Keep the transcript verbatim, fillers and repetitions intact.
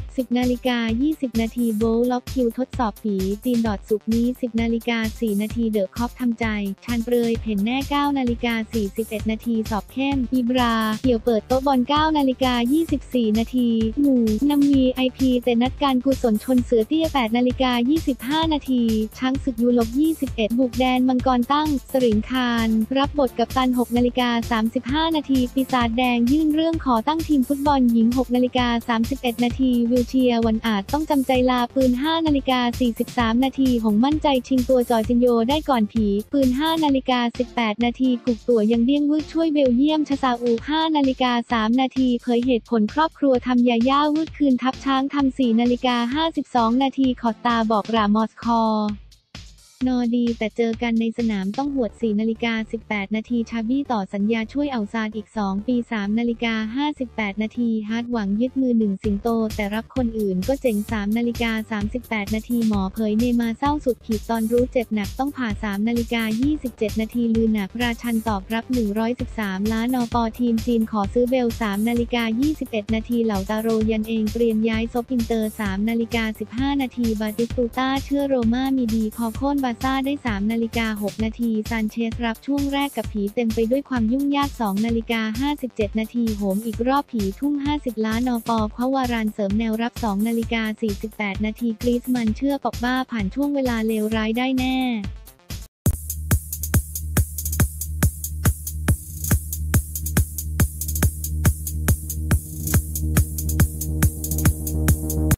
สิบนาฬิกายี่สิบนาทีโบว์ล็อกคิวทดสอบผีจีนดอทสุกนี้สิบนาฬิกาสี่นาทีเดอะคอปทำใจชันเปรยเพ่นแน่เก้านาฬิกาสี่สิบเอ็ดนาทีสอบเข้มอีบราเกี่ยวเปิดโต๊ะบอลเก้านาฬิกายี่สิบสี่นาทีหมู่นำมีไอพีแต่นัดการกุศลชนเสือเตี้ยแปดนาฬิกายี่สิบห้านาทีช้างศึกยูโรยี่สิบเอ็ดบุกแดนมังกรตั้งสริงคารรับบทกัปตันหกนาฬิกาสามสิบห้านาทีปีศาจแดงยื่นเรื่องขอตั้งทีมฟุตบอลหญิงหกนาฬิกาสามสิบเอ็ดนาทีวิวเชียร์วันอาจต้องจำใจลาปืนห้านาฬิกาสี่สิบสามนาทีหงมั่นใจชิงตัวจอยจินโยได้ก่อนผีปืนห้านาฬิกาสิบแปดนาทีกุกตัวยังเดี้ยงวืดช่วยเบลเยียมชะซาอูห้านาฬิกาสามนาทีเผยเหตุผลครอบครัวทำยาย่าวืดคืนทับช้างทำสี่นาฬิกาห้าสิบสองนาทีขอดตาบอกรามอสคอนอดีแต่เจอกันในสนามต้องหวดสี่นาฬิกาสิบแปดนาทีชาบี้ต่อสัญญาช่วยเอาซานอีกสองปีสามนาฬิกาห้าสิบแปดนาทีฮาร์ดหวังยึดมือหนึ่งสิงโตแต่รับคนอื่นก็เจ๋งสามนาฬิกาสามสิบแปดนาทีหมอเผยเนมาเศร้าสุดขีดตอนรู้เจ็บหนักต้องผ่าสามนาฬิกายี่สิบเจ็ดนาทีลือหนักราชันตอบรับหนึ่งร้อยสิบสามล้านนปทีมจีนขอซื้อเบลสามนาฬิกายี่สิบเอ็ดนาทีเหล่าตาโรยันเองเตรียมย้ายซบอินเตอร์สามนาฬิกาสิบห้านาทีบาติสตูต้าเชื่อโรม่ามีดีพอโค่นบาซ่าได้สามนาฬิกาหกนาทีซานเชสรับช่วงแรกกับผีเต็มไปด้วยความยุ่งยากสองนาฬิกาห้าสิบเจ็ดนาทีโหมอีกรอบผีทุ่มห้าสิบล้านนปเพราะวารานเสริมแนวรับสองนาฬิกาสี่สิบแปดนาทีกรีซมันเชื่อปอกบ้าผ่านช่วงเวลาเลวร้ายได้แน่